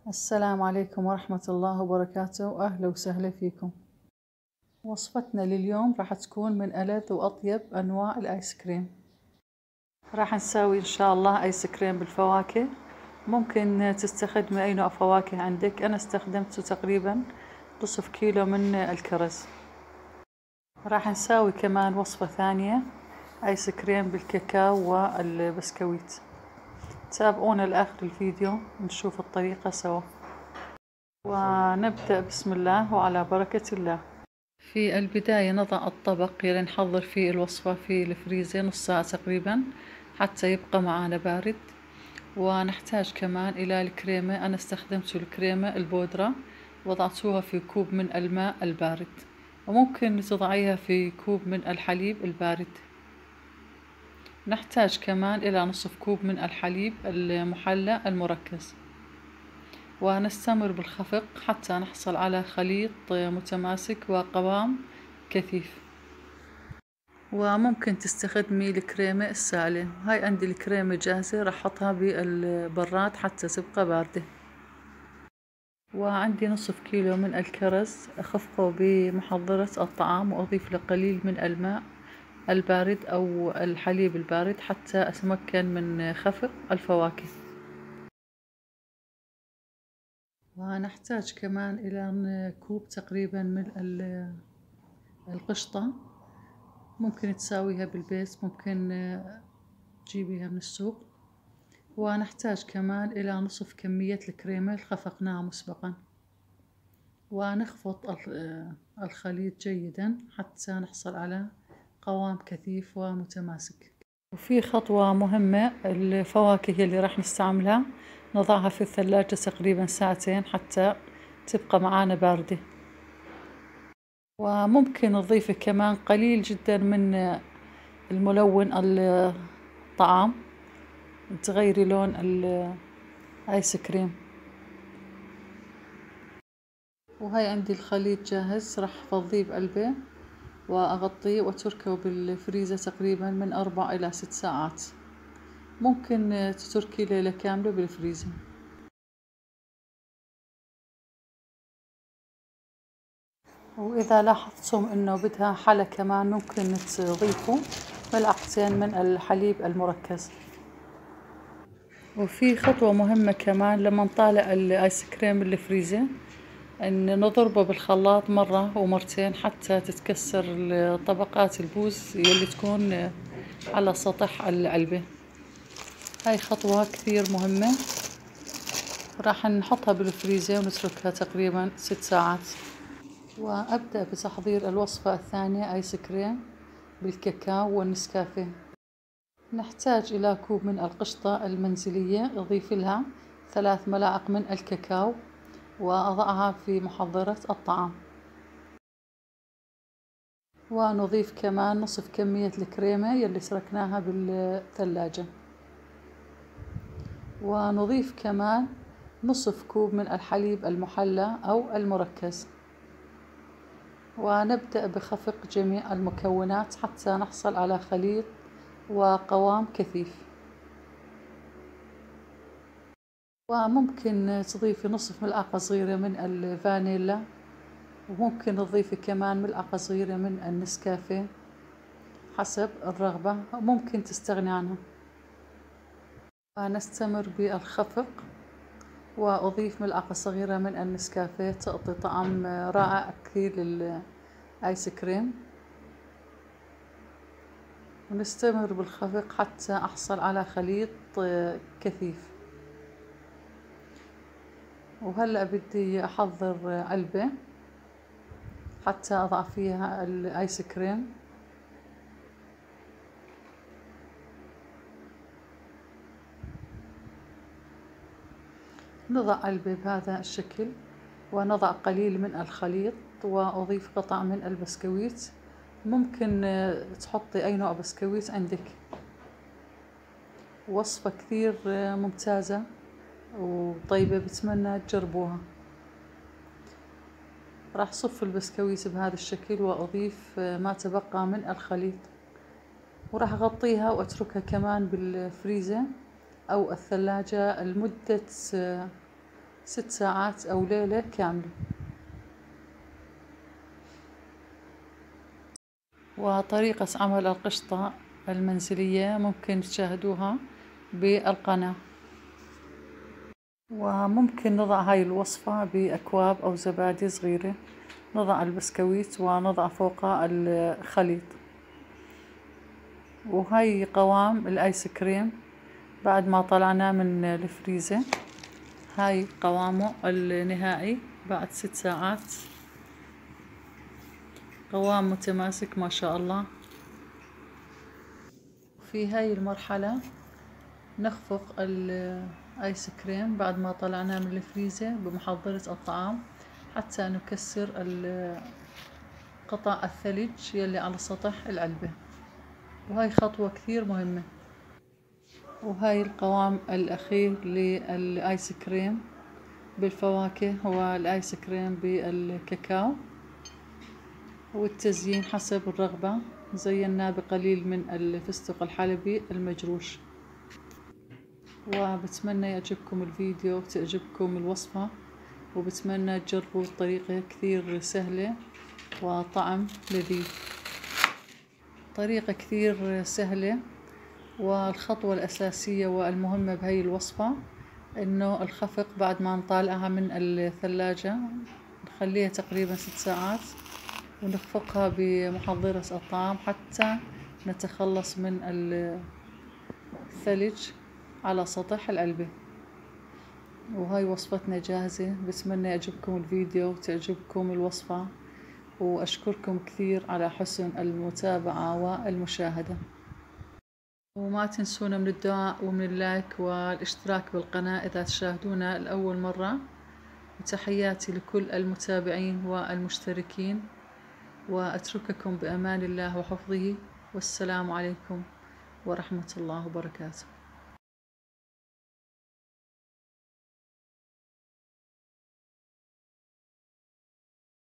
السلام عليكم ورحمة الله وبركاته، أهلا وسهلا فيكم. وصفتنا لليوم راح تكون من ألذ وأطيب أنواع الآيس كريم. راح نسوي إن شاء الله آيس كريم بالفواكه. ممكن تستخدمي أي نوع فواكه عندك. أنا استخدمت تقريبا نصف كيلو من الكرز. راح نسوي كمان وصفة ثانية آيس كريم بالكاكاو والبسكويت. تابعونا لآخر الفيديو نشوف الطريقة سوا. ونبدأ بسم الله وعلى بركة الله. في البداية نضع الطبق يلي نحضر فيه الوصفة في الفريزر نص ساعة تقريبا حتى يبقى معانا بارد. ونحتاج كمان إلى الكريمة. أنا استخدمت الكريمة البودرة، وضعتوها في كوب من الماء البارد، وممكن تضعيها في كوب من الحليب البارد. نحتاج كمان إلى نصف كوب من الحليب المحلى المركز، ونستمر بالخفق حتى نحصل على خليط متماسك وقوام كثيف. وممكن تستخدمي الكريمة السائلة. هاي عندي الكريمة جاهزة، راح احطها بالبراد حتى تبقى باردة. وعندي نصف كيلو من الكرز اخفقه بمحضرة الطعام، واضيف له قليل من الماء البارد او الحليب البارد حتى اتمكن من خفق الفواكه. ونحتاج كمان إلى كوب تقريبا من القشطة. ممكن تساويها بالبيت، ممكن تجيبيها من السوق. ونحتاج كمان إلى نصف كمية الكريمة اللي خفقناها مسبقا. ونخفض الخليط جيدا حتى نحصل على قوام كثيف ومتماسك. وفي خطوة مهمة، الفواكه اللي راح نستعملها نضعها في الثلاجة تقريبا ساعتين حتى تبقى معانا باردة. وممكن نضيف كمان قليل جدا من الملون الطعام تغيري لون الآيس كريم. وهاي عندي الخليط جاهز، راح أفضيه بقلبه وأغطيه وأتركه بالفريزر تقريبا من 4 إلى 6 ساعات. ممكن تتركي ليلة كاملة بالفريزر. وإذا لاحظتم إنه بدها حلا كمان ممكن تضيفوا ملعقتين من الحليب المركز. وفي خطوة مهمة كمان لما نطالع الآيس كريم بالفريزر، إن نضربه بالخلاط مرة ومرتين حتى تتكسر طبقات البوز يلي تكون على سطح العلبة. هاي خطوة كثير مهمة. راح نحطها بالفريزر ونتركها تقريبا 6 ساعات. وأبدأ بتحضير الوصفة الثانية آيس كريم بالكاكاو والنسكافيه. نحتاج إلى كوب من القشطة المنزلية، أضيف لها 3 ملاعق من الكاكاو وأضعها في محضرة الطعام. ونضيف كمان نصف كمية الكريمة يلي تركناها بالثلاجة. ونضيف كمان نصف كوب من الحليب المحلى أو المركز. ونبدأ بخفق جميع المكونات حتى نحصل على خليط وقوام كثيف. وممكن تضيفي نصف ملعقة صغيرة من الفانيلا، وممكن تضيفي كمان ملعقة صغيرة من النسكافيه حسب الرغبة، وممكن تستغني عنها. ونستمر بالخفق، وأضيف ملعقة صغيرة من النسكافيه تعطي طعم رائع كثير للآيس كريم. ونستمر بالخفق حتى أحصل على خليط كثيف. وهلأ بدي أحضر علبة حتى أضع فيها الآيس كريم. نضع علبة بهذا الشكل، ونضع قليل من الخليط، وأضيف قطع من البسكويت. ممكن تحطي أي نوع بسكويت عندك. وصفة كثير ممتازة وطيبة، بتمنى تجربوها. راح صف البسكويت بهذا الشكل وأضيف ما تبقى من الخليط، وراح أغطيها وأتركها كمان بالفريزر أو الثلاجة لمدة 6 ساعات أو ليلة كاملة. وطريقة عمل القشطة المنزلية ممكن تشاهدوها بالقناة. وممكن نضع هاي الوصفة بأكواب أو زبادي صغيرة، نضع البسكويت ونضع فوقها الخليط. وهاي قوام الآيس كريم بعد ما طلعناه من الفريزر، هاي قوامه النهائي بعد 6 ساعات. قوام متماسك ما شاء الله. في هاي المرحلة نخفق الآيس كريم بعد ما طلعناه من الفريزر بمحضرة الطعام حتى نكسر قطع الثلج يلي على سطح العلبة، وهاي خطوة كثير مهمة. وهاي القوام الأخير للآيس كريم بالفواكه والآيس كريم بالكاكاو. والتزيين حسب الرغبة، زيناه بقليل من الفستق الحلبي المجروش. وبتمنى يعجبكم الفيديو وتعجبكم الوصفة، وبتمنى تجربوا الطريقة كثير سهلة وطعم لذيذ. طريقة كثير سهلة، والخطوة الأساسية والمهمة بهاي الوصفة إنه الخفق بعد ما نطالعها من الثلاجة نخليها تقريبا 6 ساعات ونخفقها بمحضرة الطعام حتى نتخلص من الثلج على سطح العلبة. وهاي وصفتنا جاهزة. بتمنى يعجبكم الفيديو وتعجبكم الوصفة، وأشكركم كثير على حسن المتابعة والمشاهدة. وما تنسونا من الدعاء ومن اللايك والاشتراك بالقناة إذا تشاهدونا لأول مرة. وتحياتي لكل المتابعين والمشتركين، وأترككم بأمان الله وحفظه، والسلام عليكم ورحمة الله وبركاته.